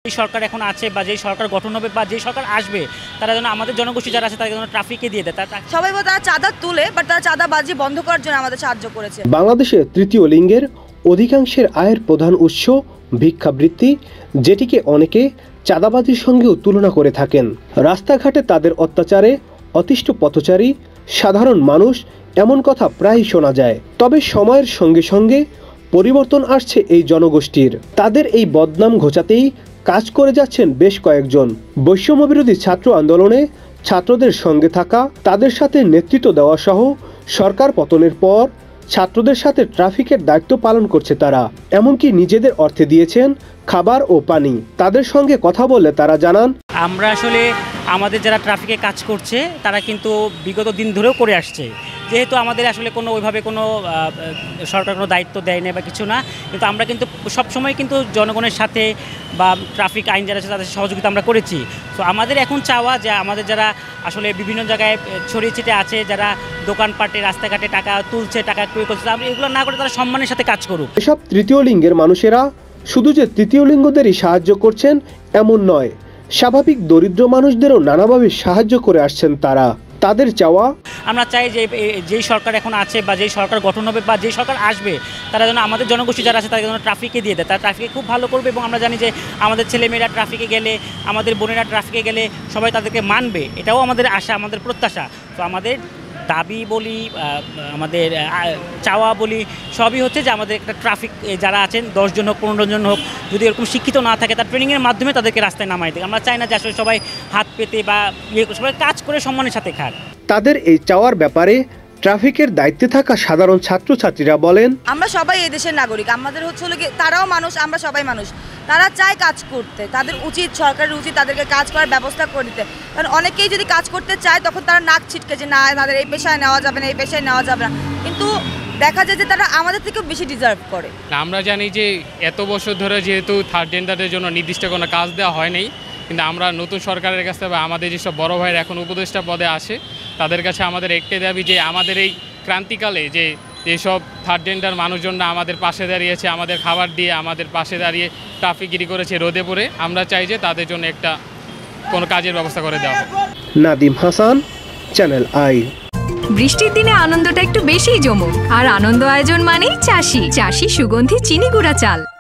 সরকার এখন আছে বা যে সরকার গঠন হবে বা যে সরকার আসবে তারা যেন আমাদের জনগোষ্ঠী যারা আছে তারা যেন ট্রাফিকে দিয়ে দেয়। সবাই বলে তারা চাঁদা তুলে, বাট তারা চাঁদাবাজি বন্ধ করার জন্য আমাদের সাহায্য করেছে। বাংলাদেশে তৃতীয় লিঙ্গের অধিকাংশের আয়ের প্রধান উৎস ভিক্ষাবৃত্তি, যেটিকে অনেকে চাঁদাবাজির সঙ্গেও তুলনা করে থাকেন। রাস্তাঘাটে তাদের অত্যাচারে অতিষ্ঠ পথচারী সাধারণ মানুষ এমন কথা প্রায়ই শোনা যায়। তবে সময়ের সঙ্গে সঙ্গে পরিবর্তন আসছে এই জনগোষ্ঠীর। তাদের এই বদনাম ঘোচাতেই কাজ করে যাচ্ছেন বেশ কয়েকজন। বৈষম্যবিরোধী ছাত্র আন্দোলনে ছাত্রদের সঙ্গে থাকা, তাদের সাথে নেতৃত্ব দেওয়া সহ সরকার পতনের পর ছাত্রদের সাথে ট্রাফিকের দায়িত্ব পালন করছে তারা। এমনকি নিজেদের অর্থে দিয়েছেন খাবার ও পানি। তাদের সঙ্গে কথা বললে তারা জানান, আমরা আসলে আমাদের যারা ট্রাফিকে কাজ করছে তারা কিন্তু বিগত দিন ধরেও করে আসছে। যেহেতু আমাদের আসলে কোনো ওইভাবে কোনো সরকার কোনো দায়িত্ব দেয় না বা কিছু না, কিন্তু আমরা কিন্তু সবসময় কিন্তু জনগণের সাথে বা ট্রাফিক আইন যারা আছে তাদের সহযোগিতা আমরা করেছি। তো আমাদের এখন চাওয়া যে আমাদের যারা আসলে বিভিন্ন জায়গায় ছড়িয়ে ছিটে আছে, যারা দোকানপাটে রাস্তাঘাটে টাকা তুলছে, টাকা ক্রয় করছে, আমরা এগুলো না করে তারা সম্মানের সাথে কাজ করুক। এসব তৃতীয় লিঙ্গের মানুষেরা শুধু যে তৃতীয় লিঙ্গদেরই সাহায্য করছেন এমন নয়, স্বাভাবিক দরিদ্র মানুষদেরও নানাভাবে সাহায্য করে আসছেন তারা। তাদের চাওয়া, আমরা চাই যে যেই সরকার এখন আছে বা যেই সরকার গঠন হবে বা যেই সরকার আসবে তারা যেন আমাদের জনগোষ্ঠী যারা আছে তারা যেন ট্রাফিকে দিয়ে দেয়। তারা ট্রাফিকে খুব ভালো করবে এবং আমরা জানি যে আমাদের ছেলেমেয়েরা ট্রাফিকে গেলে, আমাদের বোনেরা ট্রাফিকে গেলে সবাই তাদেরকে মানবে, এটাও আমাদের আশা, আমাদের প্রত্যাশা। তো আমাদের দাবি বলি, আমাদের চাওয়া বলি, সবই হচ্ছে যে আমাদের একটা ট্রাফিক যারা আছেন 10 জন হোক 15 জন হোক, যদি এরকম শিক্ষিত না থাকে তার ট্রেনিংয়ের মাধ্যমে তাদেরকে রাস্তায় নামাই দেয়। আমরা চাই না যে আসলে সবাই হাত পেতে বা সবাই কাজ করে সম্মানের সাথে খাক। তাদের এই চাওয়ার ব্যাপারে ট্রাফিকের দায়িত্বে থাকা সাধারণ ছাত্রছাত্রীরা বলেন, আমরা সবাই এই দেশের নাগরিক, আমাদের হচ্ছে তারাও মানুষ, আমরা সবাই মানুষ। তারা চায় কাজ করতে, তাদের উচিত, সরকারের উচিত তাদেরকে কাজ করার ব্যবস্থা করে দিতে। কারণ অনেকেই যদি কাজ করতে চায় তখন তারা নাক ছিটকে যে না, তাদের এই পেশায় নেওয়া যাবে না, এই পেশায় নেওয়া যাবে না, কিন্তু দেখা যায় যে তারা আমাদের থেকেও বেশি ডিজার্ভ করে। আমরা জানি যে এত বছর ধরে যেহেতু থার্ড জেন্ডারের জন্য নির্দিষ্ট কোনো কাজ দেওয়া হয় নাই, কিন্তু আমরা নতুন সরকারের কাছে বা আমাদের যেসব বড় ভাইয়ের এখন উপদেষ্টা পদে আসে তাদের কাছে আমাদের একটাই দাবি যে আমাদের এই ক্রান্তিকালে যে যেসব থার্ড জেন্ডার মানুষজনরা আমাদের পাশে দাঁড়িয়েছে, আমাদের খাবার দিয়ে আমাদের পাশে দাঁড়িয়ে ট্রাফিকগিরি করেছে রোদে পড়ে, আমরা চাই যে তাদের জন্য একটা কোনো কাজের ব্যবস্থা করে দেওয়া হয়। Nadim Hasan, channel I. বৃষ্টির দিনে আনন্দটা একটু বেশিই জমুক, আর আনন্দ আয়োজন মানেই চাষি সুগন্ধি চিনি গুঁড়া চাল।